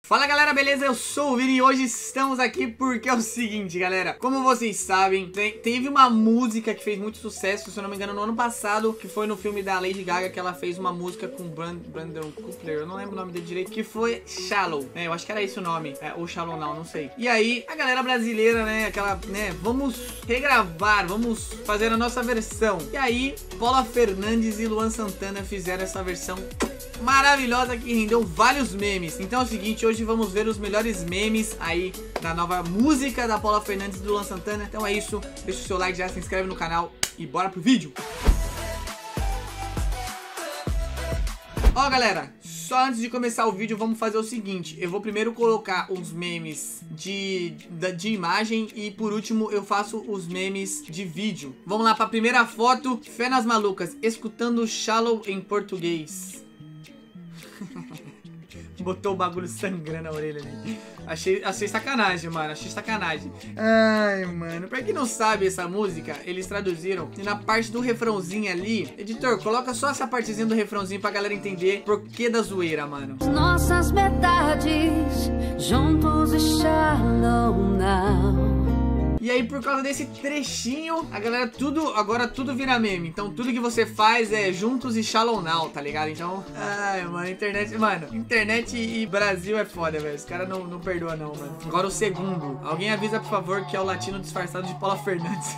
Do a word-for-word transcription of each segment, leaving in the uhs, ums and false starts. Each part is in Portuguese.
Fala galera, beleza? Eu sou o Vini e hoje estamos aqui porque é o seguinte, galera. Como vocês sabem, tem, teve uma música que fez muito sucesso, se eu não me engano, no ano passado, que foi no filme da Lady Gaga, que ela fez uma música com Brand, Brandon Cooper, eu não lembro o nome dele direito, que foi Shallow, né? Eu acho que era esse o nome, é, ou Shallow Now, não sei. E aí, a galera brasileira, né, aquela, né, vamos regravar, vamos fazer a nossa versão. E aí, Paula Fernandes e Luan Santana fizeram essa versão maravilhosa que rendeu vários memes. Então é o seguinte, hoje vamos ver os melhores memes aí da nova música da Paula Fernandes e do Luan Santana. Então é isso, deixa o seu like, já se inscreve no canal e bora pro vídeo. Ó galera, só antes de começar o vídeo vamos fazer o seguinte, eu vou primeiro colocar os memes de, de, de imagem e por último eu faço os memes de vídeo. Vamos lá pra primeira foto, Fé nas Malucas, escutando Shallow em português. Botou o bagulho sangrando na orelha ali. Achei, achei sacanagem, mano. Achei sacanagem. Ai, mano. Pra quem não sabe essa música, eles traduziram. E na parte do refrãozinho ali, editor, coloca só essa partezinha do refrãozinho pra galera entender por que da zoeira, mano. Nossas metades juntos e shallow now. E aí, por causa desse trechinho, a galera tudo, agora tudo vira meme. Então, tudo que você faz é juntos e shallow now, tá ligado? Então, ai, mano, internet, mano, internet e Brasil é foda, velho. Os caras não, não perdoam, não, mano. Agora o segundo. Alguém avisa, por favor, que é o latino disfarçado de Paula Fernandes.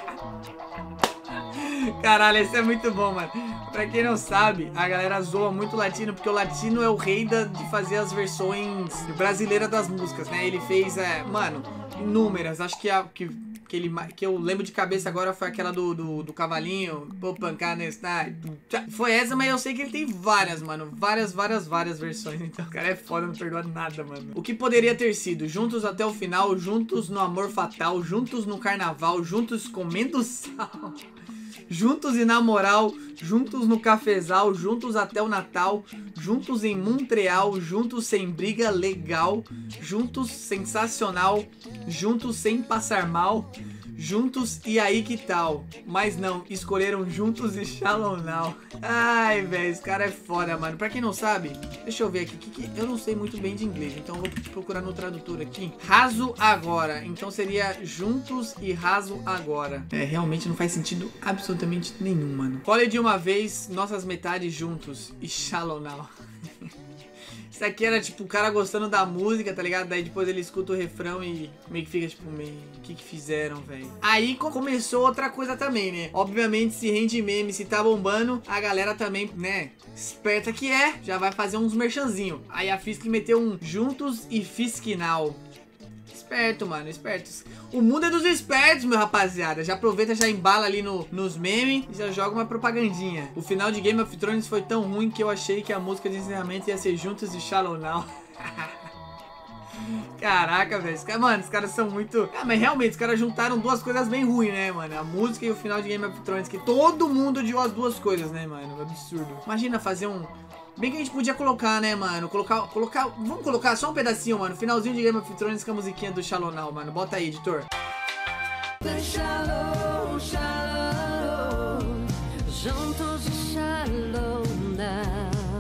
Caralho, esse é muito bom, mano. Pra quem não sabe, a galera zoa muito o latino, porque o latino é o rei da, de fazer as versões brasileiras das músicas, né? Ele fez, é, mano, inúmeras. Acho que a que, que, ele, que eu lembro de cabeça agora foi aquela do, do, do cavalinho. Pô, pancada nesse. Foi essa, mas eu sei que ele tem várias, mano. Várias, várias, várias versões. Então, o cara é foda, não perdoa nada, mano. O que poderia ter sido? Juntos até o final, juntos no amor fatal, juntos no carnaval, juntos comendo sal. Juntos e na moral, juntos no cafezal, juntos até o Natal, juntos em Montreal, juntos sem briga legal, juntos sensacional, juntos sem passar mal, juntos e aí que tal? Mas não, escolheram juntos e shallow now. Ai, velho, esse cara é foda, mano. Pra quem não sabe, deixa eu ver aqui, que, que eu não sei muito bem de inglês, então eu vou procurar no tradutor aqui. Raso agora, então seria juntos e raso agora. É, realmente não faz sentido absolutamente nenhum, mano. Olha de uma vez, nossas metades juntos e shallow now. Isso aqui era tipo o cara gostando da música, tá ligado? Daí depois ele escuta o refrão e meio que fica tipo, meio, o que que fizeram, velho? Aí começou outra coisa também, né? Obviamente, se rende meme, se tá bombando, a galera também, né? Esperta que é, já vai fazer uns merchanzinho. Aí a Fisk meteu um juntos e Fisk now. Esperto, mano, espertos. O mundo é dos espertos, meu rapaziada. Já aproveita, já embala ali no, nos memes e já joga uma propagandinha. O final de Game of Thrones foi tão ruim que eu achei que a música de encerramento ia ser juntos e shallow now. Caraca, velho. Mano, os caras são muito... Ah, mas realmente, os caras juntaram duas coisas bem ruins, né, mano? A música e o final de Game of Thrones, que todo mundo odiou as duas coisas, né, mano? Absurdo. Imagina fazer um... Bem que a gente podia colocar, né, mano? Colocar, colocar... Vamos colocar só um pedacinho, mano. Finalzinho de Game of Thrones com a musiquinha do Shallow Now, mano. Bota aí, editor. Shallow, shallow, juntos e shallow now.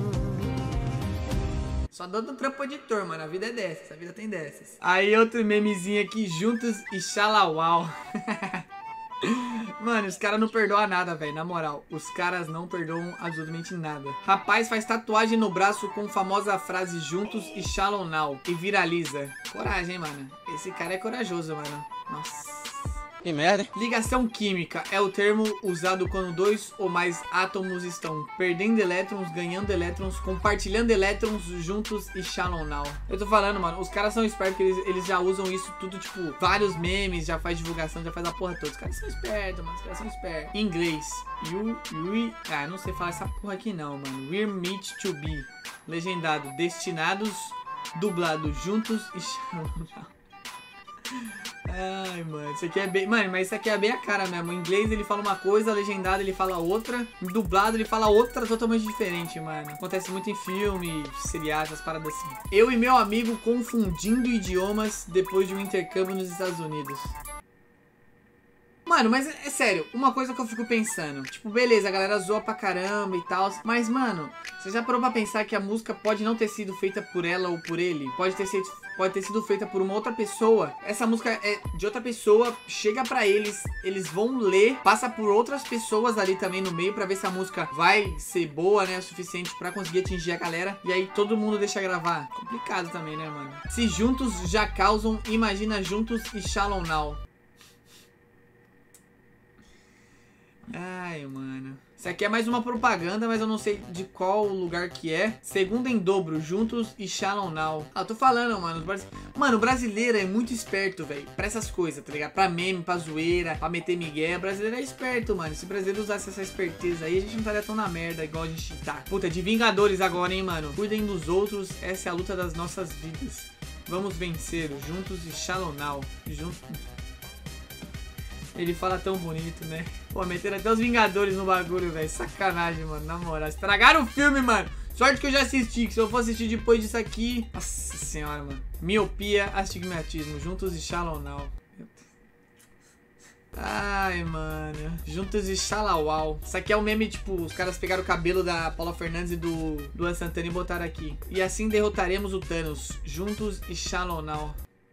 Só dando trampo editor, mano. A vida é dessas. A vida tem dessas. Aí outro memezinho aqui. Juntos e shalawau. Mano, os caras não perdoam nada, velho. Na moral, os caras não perdoam absolutamente nada. Rapaz faz tatuagem no braço com a famosa frase juntos e shallow now. E viraliza. Coragem, hein, mano. Esse cara é corajoso, mano. Nossa. Que merda. Ligação química é o termo usado quando dois ou mais átomos estão perdendo elétrons, ganhando elétrons, compartilhando elétrons juntos e shallow now. Eu tô falando, mano, os caras são espertos porque eles, eles já usam isso tudo, tipo, vários memes, já faz divulgação, já faz a porra toda. Os caras são espertos, mano, os caras são espertos. Em inglês, you, you, ah, não sei falar essa porra aqui não, mano. We're meant to be. Legendado, destinados, dublado, juntos e shallow now. Ai, mano, isso aqui é bem... Mano, mas isso aqui é bem a cara mesmo. Em inglês ele fala uma coisa, legendado ele fala outra. Em dublado ele fala outra totalmente diferente, mano. Acontece muito em filme, seriados, essas paradas assim. Eu e meu amigo confundindo idiomas depois de um intercâmbio nos Estados Unidos. Mano, mas é, é sério, uma coisa que eu fico pensando. Tipo, beleza, a galera zoa pra caramba e tal. Mas, mano, você já parou pra pensar que a música pode não ter sido feita por ela ou por ele? Pode ter sido, pode ter sido feita por uma outra pessoa. Essa música é de outra pessoa, chega pra eles, eles vão ler, passa por outras pessoas ali também no meio pra ver se a música vai ser boa, né, o suficiente pra conseguir atingir a galera. E aí todo mundo deixa gravar. Complicado também, né, mano? Se juntos já causam, imagina juntos e Shallow Now. Ai, mano. Isso aqui é mais uma propaganda, mas eu não sei de qual lugar que é. Segundo em dobro, juntos e Shallow Now. Ah, eu tô falando, mano. Mano, o brasileiro é muito esperto, velho. Pra essas coisas, tá ligado? Pra meme, pra zoeira, pra meter migué. O brasileiro é esperto, mano. Se o brasileiro usasse essa esperteza aí, a gente não estaria tão na merda igual a gente tá. Puta, de Vingadores agora, hein, mano. Cuidem dos outros. Essa é a luta das nossas vidas. Vamos vencer. Juntos e Shallow Now. Juntos... Ele fala tão bonito, né? Pô, meteram até os Vingadores no bagulho, velho. Sacanagem, mano. Na moral. Estragaram o filme, mano. Sorte que eu já assisti. Que se eu for assistir depois disso aqui... Nossa senhora, mano. Miopia, astigmatismo. Juntos e Shallow Now. Ai, mano. Juntos e Shalawau. Isso aqui é um meme, tipo, os caras pegaram o cabelo da Paula Fernandes e do Luan Santana e botaram aqui. E assim derrotaremos o Thanos. Juntos e Shallow Now.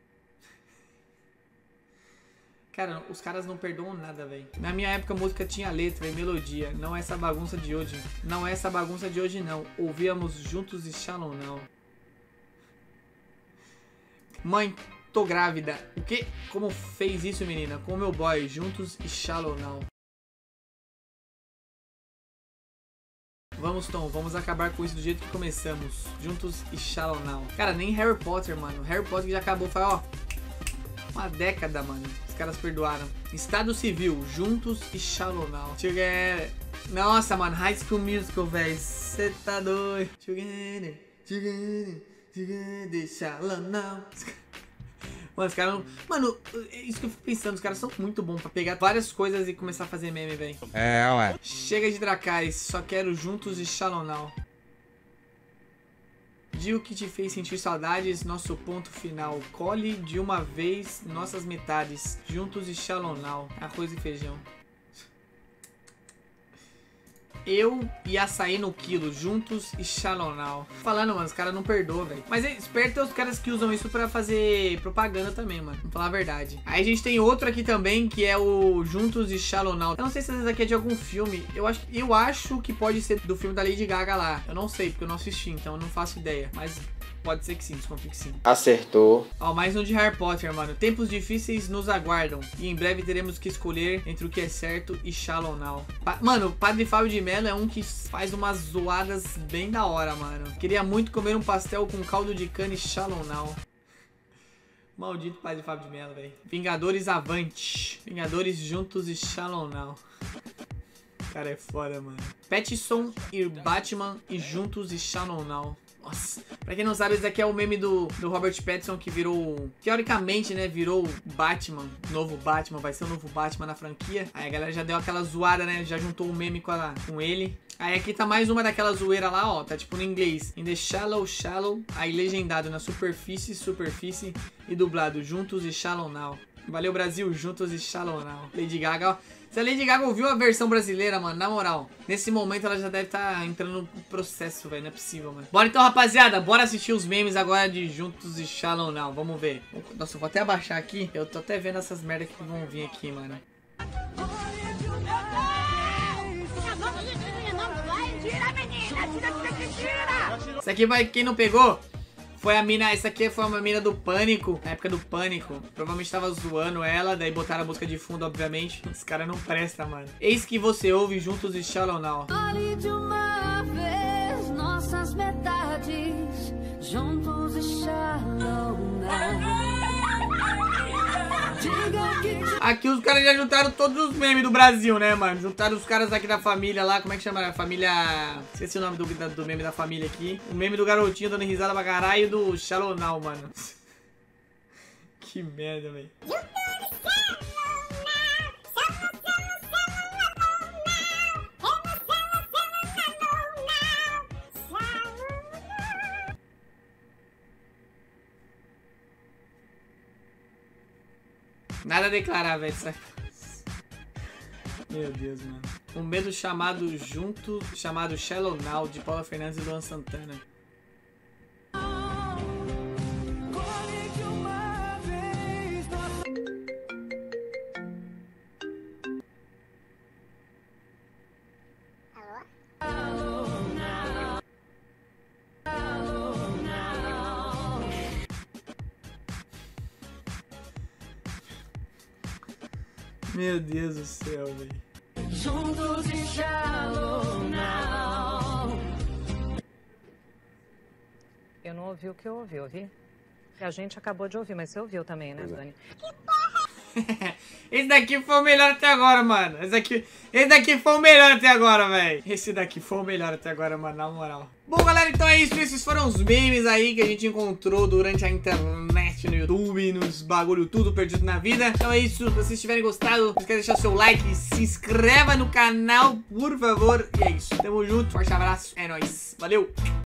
Cara, os caras não perdoam nada, velho. Na minha época a música tinha letra e melodia. Não é essa bagunça de hoje. Não é essa bagunça de hoje, não. Ouvíamos juntos e Shallow Now. Mãe, tô grávida. O quê? Como fez isso, menina? Com o meu boy. Juntos e Shallow Now. Vamos, Tom, vamos acabar com isso do jeito que começamos. Juntos e Shallow Now. Cara, nem Harry Potter, mano. Harry Potter já acabou, foi, ó, uma década, mano. Os caras perdoaram. Estado Civil, Juntos e Shallow Now. Together. Nossa, mano, High School Musical, velho. Cê tá doido. Together, together, together, Shallow Now. Mano, os caras não... Mano, é isso que eu fico pensando. Os caras são muito bons pra pegar várias coisas e começar a fazer meme, velho. É, ué. Chega de Dracarys. Só quero Juntos e Shallow Now. Diga o que te fez sentir saudades, nosso ponto final. Colhe de uma vez nossas metades. Juntos e Shallow Now. Arroz e feijão. Eu e açaí no quilo. Juntos e Shallow Now. Falando, mano, os caras não perdoam, velho. Mas é esperto é os caras que usam isso pra fazer propaganda também, mano. Vamos falar a verdade. Aí a gente tem outro aqui também, que é o Juntos e Shallow Now. Eu não sei se esse daqui é de algum filme. Eu acho, eu acho que pode ser do filme da Lady Gaga lá. Eu não sei, porque eu não assisti, então eu não faço ideia. Mas... pode ser que sim, desconfio que sim. Acertou. Ó, mais um de Harry Potter, mano. Tempos difíceis nos aguardam. E em breve teremos que escolher entre o que é certo e Shallow Now. Pa mano, o Padre Fábio de Mello é um que faz umas zoadas bem da hora, mano. Queria muito comer um pastel com caldo de cana e Shallow Now. Maldito Padre Fábio de Mello, velho. Vingadores avante. Vingadores juntos e Shallow Now. Cara, é foda, mano. Pattinson e Batman e juntos e Shallow Now. Nossa, pra quem não sabe, esse aqui é o meme do, do Robert Pattinson que virou, teoricamente, né, virou Batman, novo Batman, vai ser o novo Batman na franquia. Aí a galera já deu aquela zoada, né, já juntou o meme com, a, com ele. Aí aqui tá mais uma daquela zoeira lá, ó, tá tipo no inglês. In the shallow, shallow, aí legendado na superfície, superfície e dublado juntos e Shallow Now. Valeu, Brasil, juntos e Shallow Now. Lady Gaga, ó. Se a Lady Gaga ouviu a versão brasileira, mano, na moral, nesse momento ela já deve estar tá entrando no processo, velho. Não é possível, mano. Bora então, rapaziada. Bora assistir os memes agora de Juntos e Shallow Now. Vamos ver. Nossa, eu vou até abaixar aqui. Eu tô até vendo essas merdas que vão vir aqui, mano. Isso aqui vai... quem não pegou... foi a mina, essa aqui foi uma mina do Pânico, na época do Pânico. Provavelmente tava zoando ela, daí botaram a música de fundo, obviamente. Esse cara não presta, mano. Eis que você ouve Juntos e Shallow Now. Olhe de uma vez nossas metades, juntos e Shallow Now. Diga que te... Aqui os caras já juntaram todos os memes do Brasil, né, mano? Juntaram os caras aqui da família lá, como é que chama? A família... esqueci o nome do, do meme da família aqui. O meme do garotinho dando risada pra caralho do Shallow Now, mano. Que merda, velho. Nada a declarar, velho. Meu Deus, mano. Um medo chamado junto, chamado Shallow Now, de Paula Fernandes e Luan Santana. Meu Deus do céu, velho. Juntos e Shallow Now. Eu não ouvi o que eu ouvi, ouvi? A gente acabou de ouvir, mas você ouviu também, né, Dani? Esse daqui foi o melhor até agora, mano. Esse daqui, esse daqui foi o melhor até agora, velho. Esse daqui foi o melhor até agora, mano, na moral. Bom, galera, então é isso. Esses foram os memes aí que a gente encontrou durante a internet, no YouTube, nos bagulho tudo perdido na vida. Então é isso. Se vocês tiverem gostado, não esqueça de deixar seu like, se inscreva no canal, por favor. E é isso. Tamo junto. Forte abraço. É nóis. Valeu.